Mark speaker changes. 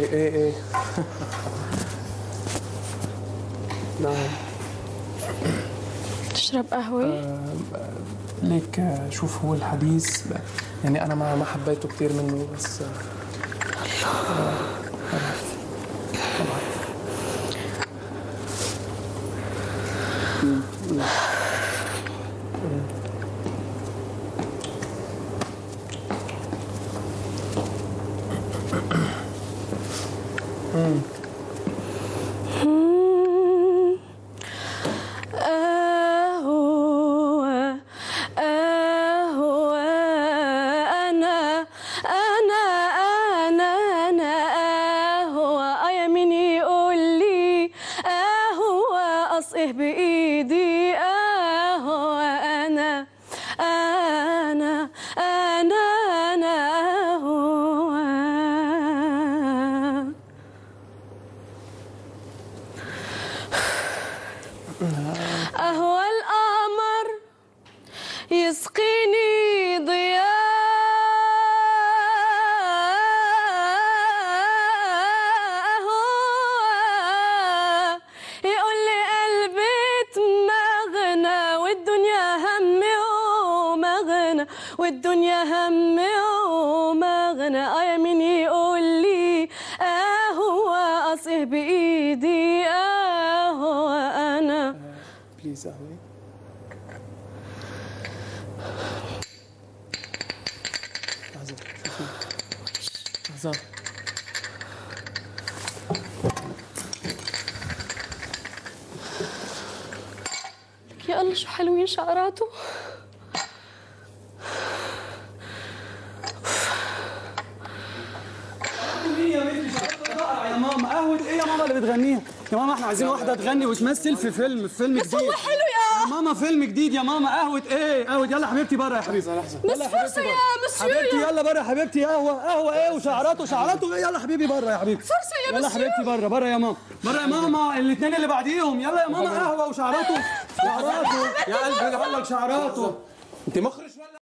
Speaker 1: ايه نعم.
Speaker 2: تشرب قهوة؟
Speaker 1: ليك شوف، هو الحديث يعني أنا ما حبيته كثير منه، بس
Speaker 2: أصقه بإيدي أهو أنا هو أهو القمر يسقيني ضياء والدنيا همي ومغنى يا مين يقول لي هو أصقه بإيدي هو أنا.
Speaker 1: بليز قهوة. لحظة شوفي لحظة.
Speaker 2: يا الله شو حلوين شعراته.
Speaker 3: يا ماما قهوة ايه يا ماما اللي بتغنيها؟ يا ماما احنا عايزين واحدة تغني وتمثل في فيلم جديد.
Speaker 2: بس هو حلو يا
Speaker 3: ماما، فيلم جديد يا ماما. قهوة ايه؟ قهوة. يلا حبيبتي بره يا حبيبتي.
Speaker 1: لحظة.
Speaker 2: بس فرصة يا مسيو.
Speaker 3: حبيبتي يلا بره يا حبيبتي. قهوة ايه وشعراته ايه؟ يلا حبيبي بره يا حبيبي.
Speaker 2: فرصة يا مسيو.
Speaker 3: يلا حبيبتي بره يا ماما. بره يا ماما. الاثنين اللي بعديهم. يلا يا ماما. قهوة وشعراته. يا قلبي، يلا شعراته. انت مخرج ولا